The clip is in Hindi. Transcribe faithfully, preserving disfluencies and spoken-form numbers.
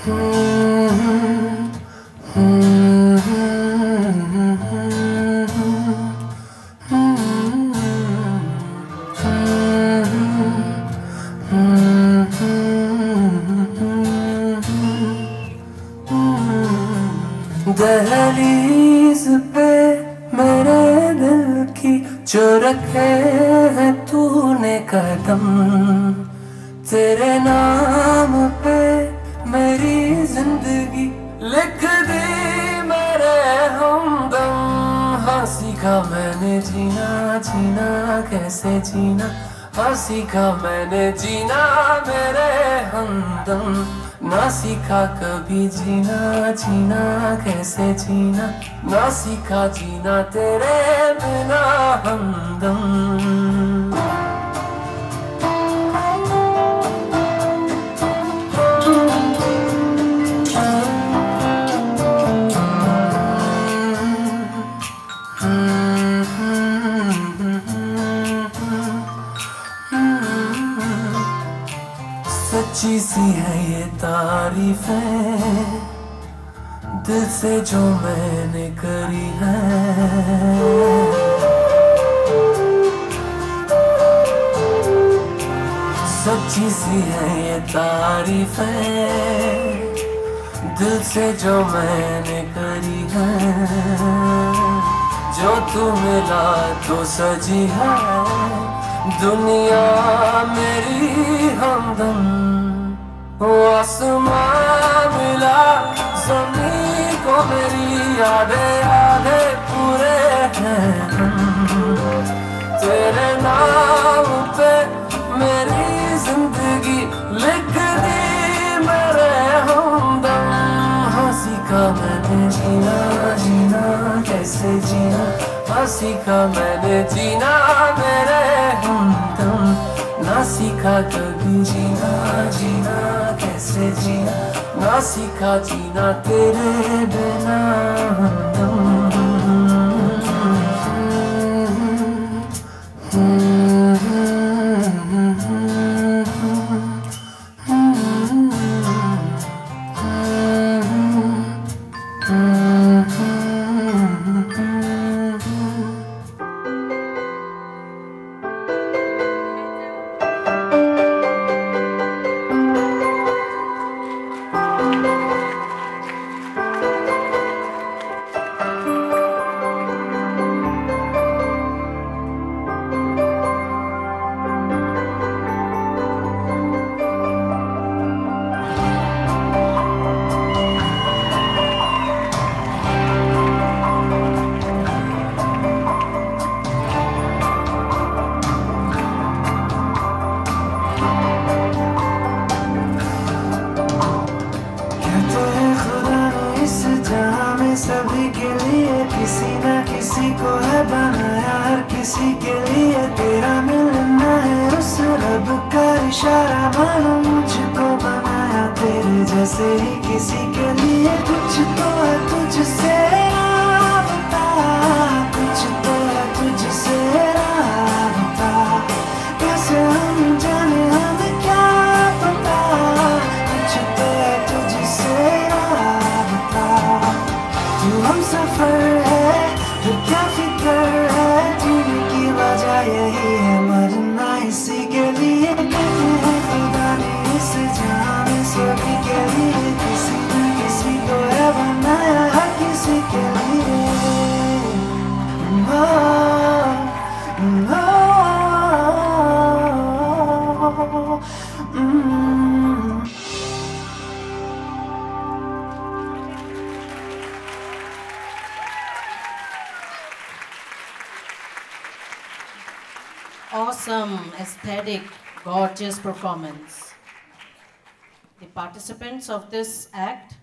दहलीज पे मेरे दिल की जो रखे हैं तूने कदम, तेरे नाम पे मेरी जिंदगी लिख दी मेरे हमदम। हाँ सीखा मैंने जीना जीना कैसे जीना, हाँ सीखा मैंने जीना मेरे हमदम। ना सीखा कभी जीना जीना कैसे जीना, ना सीखा जीना तेरे बिना हमदम। सच्ची सी है ये तारीफें दिल से जो मैंने करी है, सच्ची सी है ये तारीफें दिल से जो मैंने करी है। जो तू मिला तो सजी है दुनिया मेरी हमदम। वो आसमां मिला ज़मीन को मेरी आधे आधे पूरे हैं हम। तेरे नाम पे मेरी जिंदगी लिख दी मेरे हमदम। हाँ सीखा मैंने जीना जीना कैसे जीना, हाँ सीखा मैंने जीना मेरे हमदम। ना सीखा कभी जीना जीना कैसे जीना, ना सीखा जीना तेरे बिना हमदम। सभी के लिए किसी न किसी को है बनाया, हर किसी के लिए तेरा मिलना है उस रब का इशारा। मानो मुझको बनाया तेरे जैसे ही किसी के लिए। कुछ तो है तुझसे राबता, कुछ तो है तुझसे राबता। कैसे हम जाने हमें क्या पता, कुछ तो है तुझसे राबता। तू हम सफर है तो क्या फिक्र है, जीने की वजह यही है मरना इसी के लिए। कहते हैं खुदा ने इस जहां में सभी के लिए किसी न किसी को है बनाया, हर किसी के लिए। oh, oh, mm. Awesome, aesthetic, gorgeous performance. The participants of this act